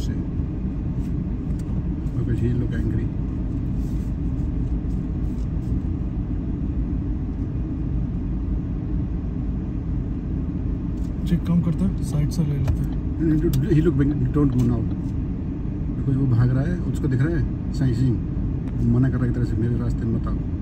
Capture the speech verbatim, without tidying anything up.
से, because he look angry. Check काम करता है, साइड से ले लेते हैं। He look, don't go now, because वो भाग रहा है, उसको दिख रहा है साइंसिंग, मना कर रहा है एक तरह से, मेरे रास्ते में मत आओ।